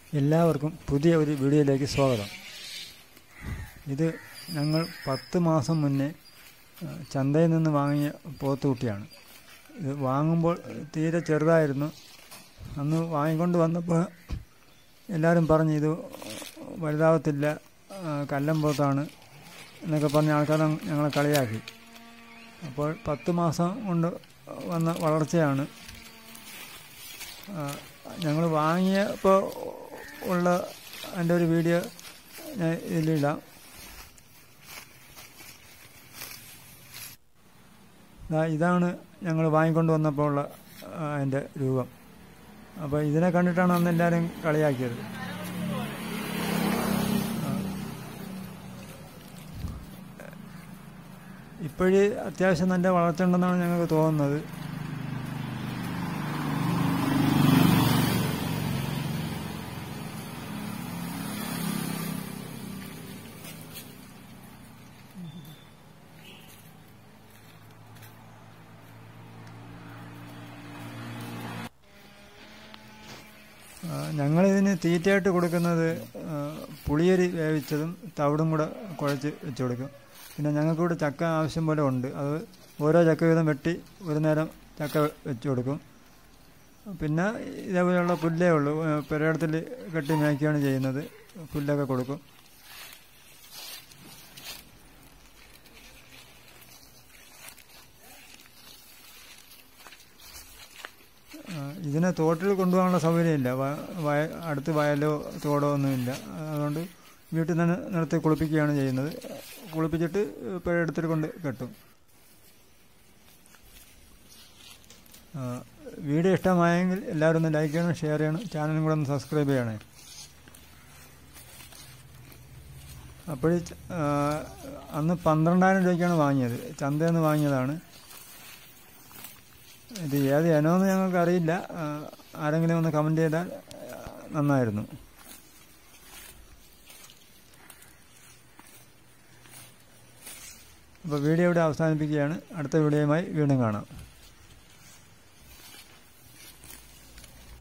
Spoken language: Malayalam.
എല്ലാവർക്കും പുതിയ ഒരു വീഡിയോയിലേക്ക് സ്വാഗതം. ഇത് ഞങ്ങൾ 10 മാസം മുന്നേ ചന്തയിൽ നിന്ന് വാങ്ങിയ പോത്തുകുട്ടിയാണ്. ഇത് വാങ്ങുമ്പോൾ തീരെ ചെറുതായിരുന്നു. അന്ന് വാങ്ങിക്കൊണ്ട് വന്നപ്പോൾ എല്ലാവരും പറഞ്ഞു ഇത് വലുതാവത്തില്ല, കല്ലം പോത്താണ് എന്നൊക്കെ പറഞ്ഞ ആൾക്കാർ ഞങ്ങളെ കളിയാക്കി. അപ്പോൾ 10 മാസം കൊണ്ട് വന്ന വളർച്ചയാണ്. ഞങ്ങൾ വാങ്ങിയപ്പോൾ ഉള്ള എൻ്റെ ഒരു വീഡിയോ ഞാൻ ഇതിലിടാം. ഇതാണ് ഞങ്ങൾ വാങ്ങിക്കൊണ്ട് വന്നപ്പോൾ ഉള്ള അതിൻ്റെ രൂപം. അപ്പോൾ ഇതിനെ കണ്ടിട്ടാണ് അന്ന് എല്ലാവരും കളിയാക്കിയത്. ഇപ്പോഴേ അത്യാവശ്യം നല്ല വളർച്ച ഉണ്ടെന്നാണ് ഞങ്ങൾക്ക് തോന്നുന്നത്. ഞങ്ങളിതിന് തീറ്റയായിട്ട് കൊടുക്കുന്നത് പുളിയരി വേവിച്ചതും തവിടും കൂടെ കുഴച്ച് വെച്ച് കൊടുക്കും. പിന്നെ ഞങ്ങൾക്കിവിടെ ചക്ക ആവശ്യം പോലെ ഉണ്ട്. അത് ഓരോ ചക്ക വീതം വെട്ടി ഒരു നേരം ചക്ക വെച്ച് കൊടുക്കും. പിന്നെ ഇതേപോലെയുള്ള പുല്ലേ ഉള്ളൂ, പെരയിടത്തിൽ കെട്ടി മേയ്ക്കുകയാണ് ചെയ്യുന്നത്. പുല്ലൊക്കെ കൊടുക്കും. ഇതിനെ തോട്ടിൽ കൊണ്ടുപോകാനുള്ള സൗകര്യമില്ല. അടുത്ത് വയലോ തോടോ ഒന്നുമില്ല. അതുകൊണ്ട് വീട്ടിൽ തന്നെ നിർത്തി കുളിപ്പിക്കുകയാണ് ചെയ്യുന്നത്. കുളിപ്പിച്ചിട്ട് പുഴയെടുത്തിട്ട് കൊണ്ട് കെട്ടും. വീഡിയോ ഇഷ്ടമായെങ്കിൽ എല്ലാവരും ഒന്ന് ലൈക്ക് ചെയ്യണം, ഷെയർ ചെയ്യണം, ചാനലും കൂടെ ഒന്ന് സബ്സ്ക്രൈബ് ചെയ്യണേ. അപ്പോൾ അന്ന് 12,000 രൂപയ്ക്കാണ് വാങ്ങിയത്. ചന്തയിൽ നിന്ന് വാങ്ങിയതാണ്. ഇത് ഏത് ഇനമെന്ന് ഞങ്ങൾക്ക് അറിയില്ല. ആരെങ്കിലും ഒന്ന് കമൻറ്റ് ചെയ്താൽ നന്നായിരുന്നു. അപ്പോൾ വീഡിയോ ഇവിടെ അവസാനിപ്പിക്കുകയാണ്. അടുത്ത വീഡിയോയുമായി വീണ്ടും കാണാം.